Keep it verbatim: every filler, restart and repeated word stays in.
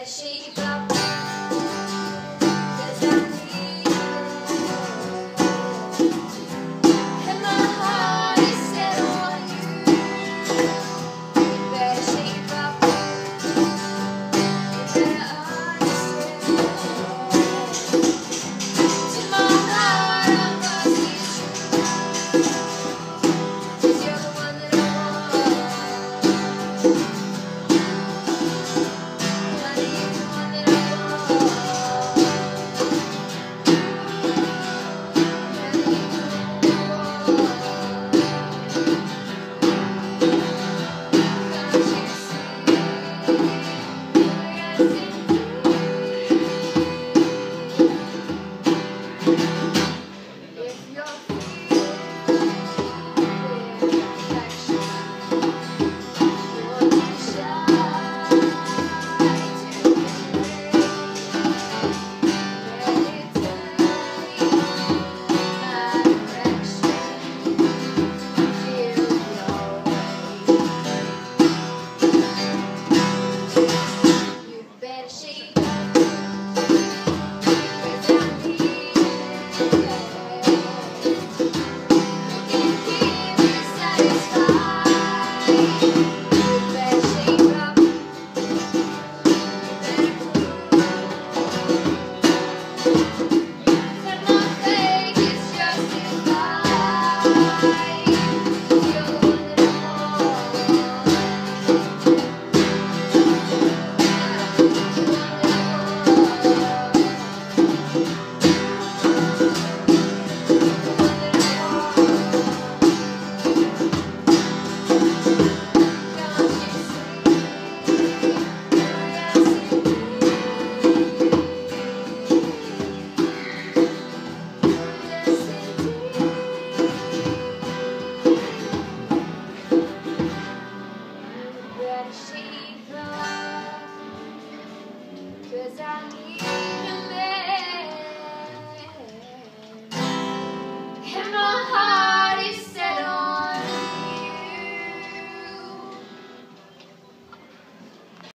better shape up, 'cause I need you. And my heart is set on you. You better shape up, you better understand. To my heart I must be true, 'cause you're the one that I want. Honey, you're the one that I want. Cause I need